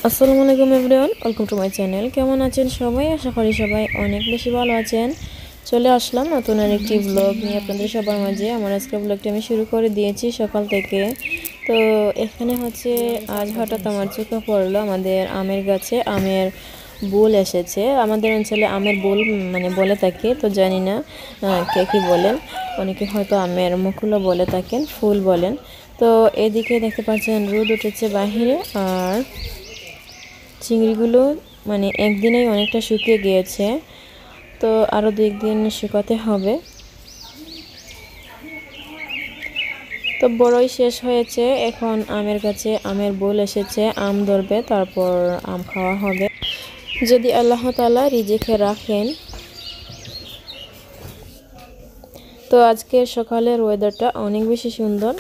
আসসালামু আলাইকুম everyone, welcome to my channel. কেমন আছেন সবাই? আশা করি সবাই অনেক বেশি ভালো আছেন। চলে আসলাম নতুন আরেকটি ব্লগ নিয়ে আপনাদের সবার মাঝে। আমার আজকের ব্লগটি আমি শুরু করে দিয়েছি সকাল থেকে। তো এখানে হচ্ছে আজ হঠাৎ আমার চোখে পড়লো আমাদের আমের গাছে আমের বোল এসেছে। আমাদের অঞ্চলে আমের বোল মানে বলে থাকে, তো জানি না কে কী বলেন, অনেকে হয়তো আমের মুকুলও বলে থাকেন, ফুল বলেন। তো এদিকে দেখতে পাচ্ছেন রোদ উঠেছে বাহিরে, আর চিংড়িগুলো মানে একদিনেই অনেকটা শুকিয়ে গিয়েছে, তো আরও 2 দিন শুকাতে হবে। তো বড়ই শেষ হয়েছে, এখন আমের কাছে আমের বোল এসেছে, আম ধরবে, তারপর আম খাওয়া হবে যদি আল্লাহ তাআলা রিজিকে রাখেন। তো আজকের সকালের ওয়েদারটা অনেক বেশি সুন্দর।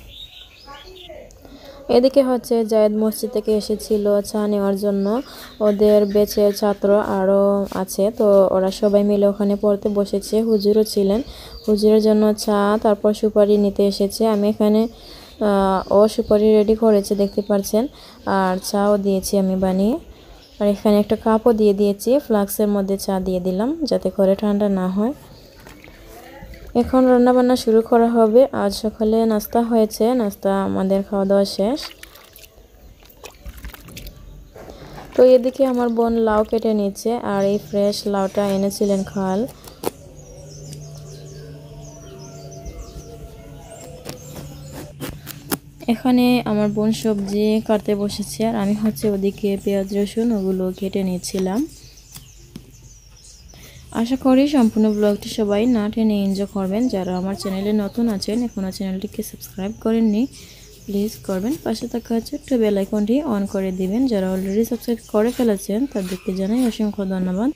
এদিকে হচ্ছে জায়েদ মসজিদ থেকে এসেছিল চা নেওয়ার জন্য, ওদের বেচের ছাত্র আরও আছে, তো ওরা সবাই মিলে ওখানে পড়তে বসেছে। হুজুরও ছিলেন, হুজুরের জন্য চা তারপর সুপারি নিতে এসেছে। আমি এখানে ও সুপারি রেডি করেছে দেখতে পাচ্ছেন, আর চাও দিয়েছি আমি বানিয়ে, আর এখানে একটা কাপও দিয়ে দিয়েছি, ফ্লাক্সের মধ্যে চা দিয়ে দিলাম যাতে করে ঠান্ডা না হয়। এখন রান্না বান্না শুরু করা হবে। আজ সকালে নাস্তা হয়েছে, নাস্তা আমাদের খাওয়া দাওয়া শেষ। তো এদিকে আমার বোন লাউ কেটে নিচ্ছে, আর এই ফ্রেশ লাউটা এনেছিলেন খাল। এখানে আমার বোন সবজি কাটতে বসেছে, আর আমি হচ্ছে ওদিকে পেঁয়াজ রসুন ওগুলো কেটে নিয়েছিলাম। আশা করি সম্পূর্ণ ব্লগটি সবাই না টেনে এনজয় করবেন। যারা আমার চ্যানেলে নতুন আছেন, এখনও চ্যানেলটিকে সাবস্ক্রাইব করেননি, প্লিজ করবেন। পাশে থাকা ছোট্ট বেল আইকনটি অন করে দিবেন। যারা অলরেডি সাবস্ক্রাইব করে ফেলেছেন তাদেরকে জানাই অসংখ্য ধন্যবাদ।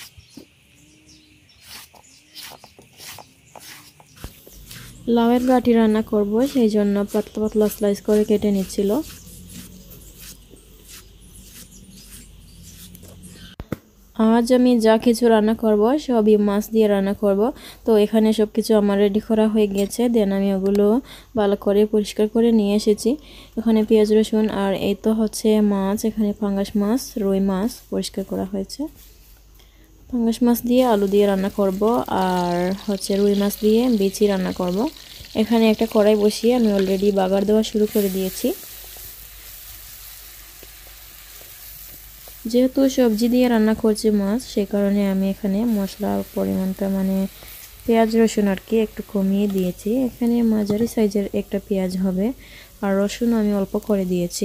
লাউয়ের গাঁটি রান্না করব, সেই জন্য পাতলা পাতলা স্লাইস করে কেটে নিচ্ছিল। আজ আমি যা কিছু রান্না করব সবই মাছ দিয়ে রান্না করব। তো এখানে সব কিছু আমার রেডি করা হয়ে গেছে, দেন আমি ওগুলো ভালো করে পরিষ্কার করে নিয়ে এসেছি। এখানে পেঁয়াজ রসুন, আর এই তো হচ্ছে মাছ, এখানে পাঙ্গাস মাছ, রুই মাছ পরিষ্কার করা হয়েছে। পাঙ্গাস মাছ দিয়ে আলু দিয়ে রান্না করব, আর হচ্ছে রুই মাছ দিয়ে বিচি রান্না করব। এখানে একটা কড়াই বসিয়ে আমি অলরেডি বাগার দেওয়া শুরু করে দিয়েছি। যেহেতু সবজি দিয়ে রান্না করছি মাছ, সেই কারণে আমি এখানে মশলার পরিমাণটা মানে পেঁয়াজ রসুন আর কি একটু কমিয়ে দিয়েছি। এখানে মাঝারি সাইজের একটা পেঁয়াজ হবে, আর রসুন আমি অল্প করে দিয়েছি।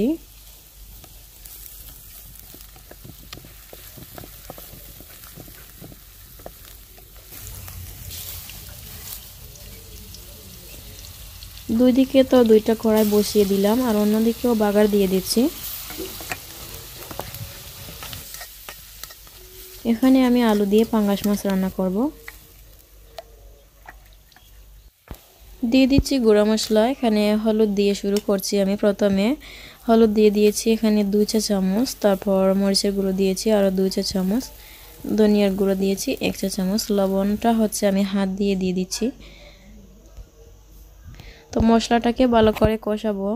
দুই দিকে তো দুইটা কড়াই বসিয়ে দিলাম, আর অন্যদিকেও বাগার দিয়ে দিচ্ছি। এখানে আমি আলু দিয়ে পাঙ্গাস মাছ রান্না করব। দিয়ে দিচ্ছি গুঁড়া মশলা। এখানে হলুদ দিয়ে শুরু করছি আমি। প্রথমে হলুদ দিয়ে দিয়েছি এখানে 2 চা চামচ, তারপর মরিচের গুঁড়ো দিয়েছি আরও 2 চা চামচ, ধনিয়ার গুঁড়ো দিয়েছি 1 চা চামচ, লবণটা হচ্ছে আমি হাত দিয়ে দিচ্ছি। তো মশলাটাকে ভালো করে কষাবো।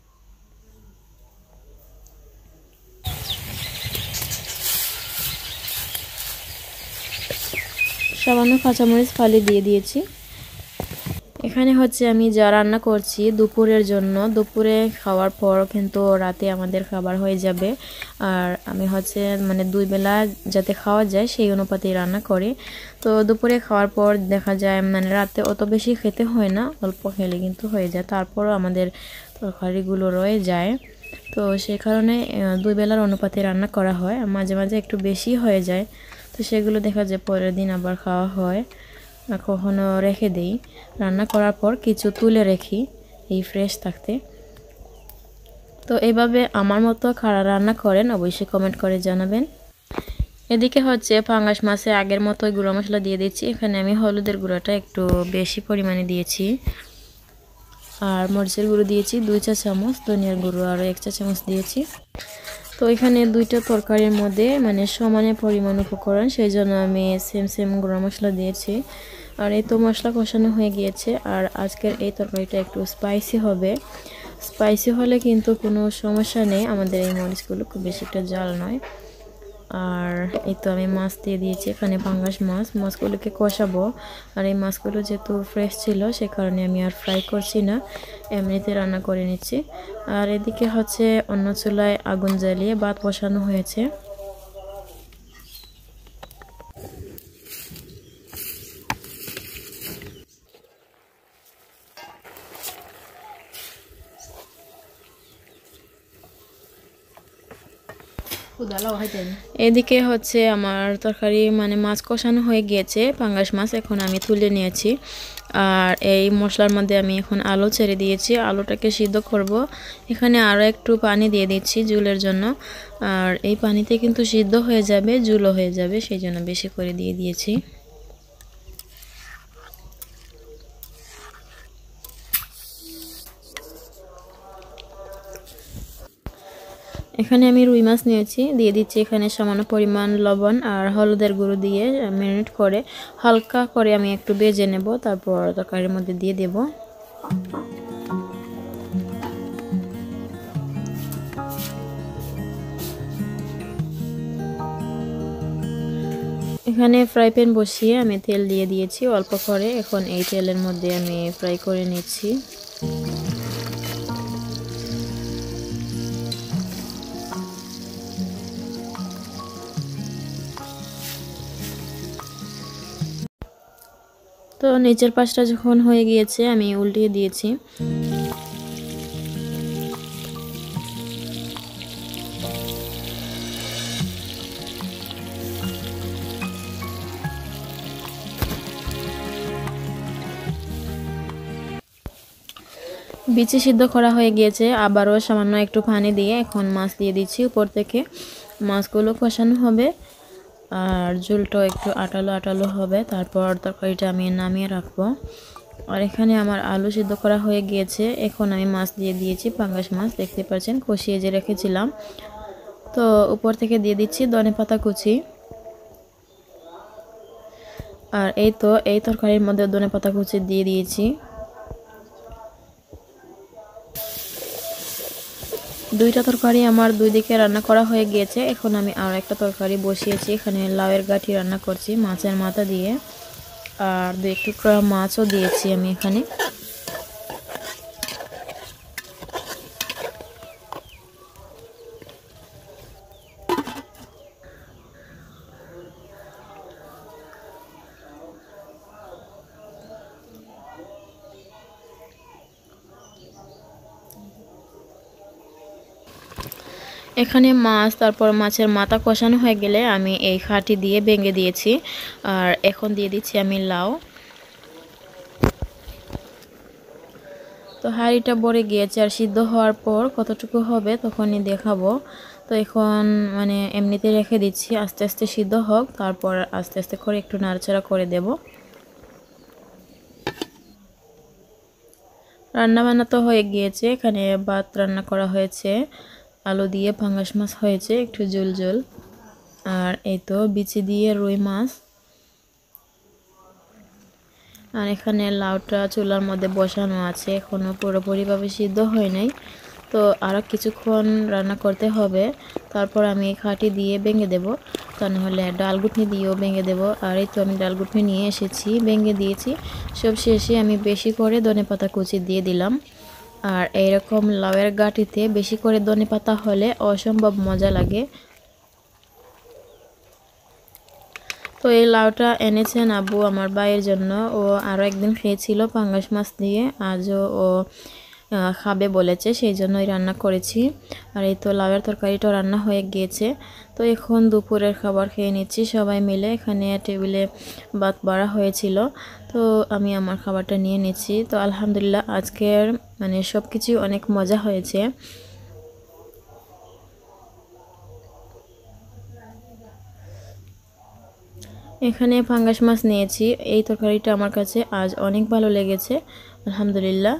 সামান্য কাঁচামরিচ ফালি দিয়ে দিয়েছি। এখানে হচ্ছে আমি যা রান্না করছি দুপুরের জন্য, দুপুরে খাওয়ার পর কিন্তু রাতে আমাদের খাবার হয়ে যাবে। আর আমি হচ্ছে মানে 2 বেলা যাতে খাওয়া যায় সেই অনুপাতে রান্না করি। তো দুপুরে খাওয়ার পর দেখা যায় মানে রাতে অত বেশি খেতে হয় না, অল্প খেলে কিন্তু হয়ে যায়, তারপরও আমাদের তরকারিগুলো রয়ে যায়। তো সেই কারণে 2 বেলার অনুপাতে রান্না করা হয়। মাঝে মাঝে একটু বেশি হয়ে যায়, তো সেগুলো দেখা যায় পরের দিন আবার খাওয়া হয়। কখনো রেখে দেই, রান্না করার পর কিছু তুলে রাখি এই ফ্রেশ থাকতে। তো এইভাবে আমার মতো কারা রান্না করেন অবশ্যই কমেন্ট করে জানাবেন। এদিকে হচ্ছে পাঙ্গাস মাছে আগের মতো গুঁড়া মশলা দিয়ে দিচ্ছি। এখানে আমি হলুদের গুঁড়াটা একটু বেশি পরিমাণে দিয়েছি, আর মরিচের গুঁড়ো দিয়েছি 2 চা চামচ, ধনিয়ার গুঁড়ো আরও 1 চা চামচ দিয়েছি। তো এখানে দুইটা তরকারির মধ্যে মানে সমানে পরিমাণ উপকরণ, সেই জন্য আমি সেম গুঁড়া মশলা দিয়েছি। আর এই তো মশলা কষানো হয়ে গিয়েছে, আর আজকের এই তরকারিটা একটু স্পাইসি হবে। স্পাইসি হলে কিন্তু কোনো সমস্যা নেই, আমাদের এই মরিচগুলো খুব বেশি একটা ঝাল নয়। আর এই তো আমি মাছ দিয়ে দিয়েছি এখানে, পাঙ্গাস মাছ। মাছগুলোকে কষাবো, আর এই মাছগুলো যেহেতু ফ্রেশ ছিল সে কারণে আমি আর ফ্রাই করছি না, এমনিতে রান্না করে নিচ্ছি। আর এদিকে হচ্ছে অন্য চুলায় আগুন জ্বালিয়ে ভাত বসানো হয়েছে। এদিকে হচ্ছে আমার তরকারি মানে মাছ কষানো হয়ে গিয়েছে, পাঙ্গাস মাছ এখন আমি তুলে নিয়েছি। আর এই মশলার মধ্যে আমি এখন আলু ছেড়ে দিয়েছি, আলুটাকে সিদ্ধ করব। এখানে আরও একটু পানি দিয়ে দিচ্ছি ঝোলের জন্য, আর এই পানিতে কিন্তু সিদ্ধ হয়ে যাবে, ঝোলও হয়ে যাবে, সেই জন্য বেশি করে দিয়ে দিয়েছি। এখানে আমি রুই মাছ নিয়েছি, দিয়ে দিচ্ছি এখানে সামান্য পরিমাণ লবণ আর হলুদের গুঁড়ো দিয়ে ম্যারিনেট করে হালকা করে আমি একটু ভেজে নেব, তারপর তরকারির মধ্যে দিয়ে দেব। এখানে ফ্রাই প্যান বসিয়ে আমি তেল দিয়ে দিয়েছি অল্প করে, এখন এই তেলের মধ্যে আমি ফ্রাই করে নিচ্ছি। তো নিচের পাশটা যখন হয়ে গিয়েছে আমি উল্টিয়ে দিয়েছি। বিচি সিদ্ধ করা হয়ে গিয়েছে, আবারও সামান্য একটু পানি দিয়ে এখন মাছ দিয়ে দিচ্ছি উপর থেকে। মাছগুলো কষানো হবে আর ঝোলটাও একটু আটালো আটালো হবে, তারপর তরকারিটা আমি নামিয়ে রাখবো। আর এখানে আমার আলু সিদ্ধ করা হয়ে গিয়েছে, এখন আমি মাছ দিয়ে দিয়েছি, পাঙ্গাস মাছ দেখতে পাচ্ছেন কষিয়ে যে রেখেছিলাম। তো উপর থেকে দিয়ে দিচ্ছি ধনেপাতা কুচি। আর এই তো এই তরকারির মধ্যে ধনেপাতা কুচি দিয়ে দিয়েছি। দুইটা তরকারি আমার দুই দিকে রান্না করা হয়ে গিয়েছে, এখন আমি আর একটা তরকারি বসিয়েছি, এখানে লাউয়ের গাঁটি রান্না করছি মাছের মাথা দিয়ে, আর দুই টুকরা মাছও দিয়েছি আমি এখানে। এখানে মাছ তারপর মাছের মাথা কষানো হয়ে গেলে আমি এই খাঁটি দিয়ে ভেঙে দিয়েছি, আর এখন দিয়ে দিচ্ছি আমি লাউ। তো হাঁড়িটা ভরে গিয়েছে, আর সিদ্ধ হওয়ার পর কতটুকু হবে তখনই দেখাবো। তো এখন মানে এমনিতে রেখে দিচ্ছি, আস্তে আস্তে সিদ্ধ হোক, তারপর আস্তে আস্তে করে একটু নাড়াচাড়া করে দেব। রান্না বান্না তো হয়ে গিয়েছে, এখানে ভাত রান্না করা হয়েছে, আলু দিয়ে পাঙ্গাস মাছ হয়েছে একটু ঝোল ঝোল, আর এই তো বিচি দিয়ে রুই মাছ। আর এখানে লাউটা চুলার মধ্যে বসানো আছে, এখনও পুরোপুরিভাবে সিদ্ধ হয় নাই, তো আরও কিছুক্ষণ রান্না করতে হবে, তারপর আমি খাঁটি দিয়ে ভেঙে দেব, তা নাহলে ডাল ঘুটনি দিয়েও ভেঙে দেব। আর এই তো আমি ডাল ঘুটনি নিয়ে এসেছি, ভেঙে দিয়েছি। সব শেষে আমি বেশি করে ধনেপাতা কুচি দিয়ে দিলাম, আর এইরকম লাউয়ের গাঁটিতে বেশি করে ধনেপাতা হলে অসম্ভব মজা লাগে। তো এই লাউটা এনেছেন আব্বু আমার ভাইয়ের জন্য, ও আরও একদিন খেয়েছিল পাঙ্গাস মাছ দিয়ে, আজও ও খাবে বলেছে, সেই জন্যই রান্না করেছি। আর এই তো লাউয়ের তরকারিটা রান্না হয়ে গিয়েছে, তো এখন দুপুরের খাবার খেয়ে নিচ্ছি সবাই মিলে। এখানে টেবিলে ভাত বাড়া হয়েছিল, তো আমি আমার খাবারটা নিয়ে নিচ্ছি। তো আলহামদুলিল্লাহ আজকের মানে সব কিছুই অনেক মজা হয়েছে। এখানে পাঙ্গাস মাছ নিয়েছি, এই তরকারিটা আমার কাছে আজ অনেক ভালো লেগেছে আলহামদুলিল্লাহ।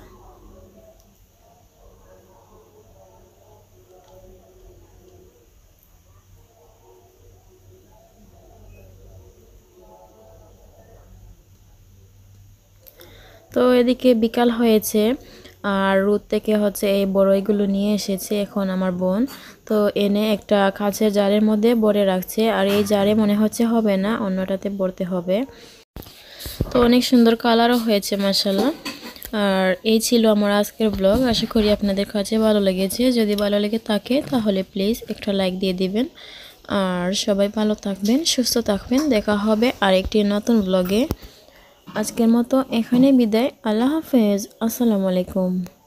তো এদিকে বিকাল হয়েছে, আর রোদ থেকে হচ্ছে এই বড়ইগুলো নিয়ে এসেছে এখন আমার বোন। তো এনে একটা কাঁচের জারের মধ্যে ভরে রাখছে, আর এই জারে মনে হচ্ছে হবে না, অন্যটাতে ভরতে হবে। তো অনেক সুন্দর কালারও হয়েছে মাশাআল্লাহ। আর এই ছিল আমার আজকের ব্লগ। আশা করি আপনাদের কাছে ভালো লেগেছে। যদি ভালো লেগে থাকে তাহলে প্লিজ একটা লাইক দিয়ে দিবেন। আর সবাই ভালো থাকবেন, সুস্থ থাকবেন। দেখা হবে আরেকটি নতুন ব্লগে। আজকের মতো এখানে বিদায়। আল্লাহ হাফেজ। আসসালামু আলাইকুম।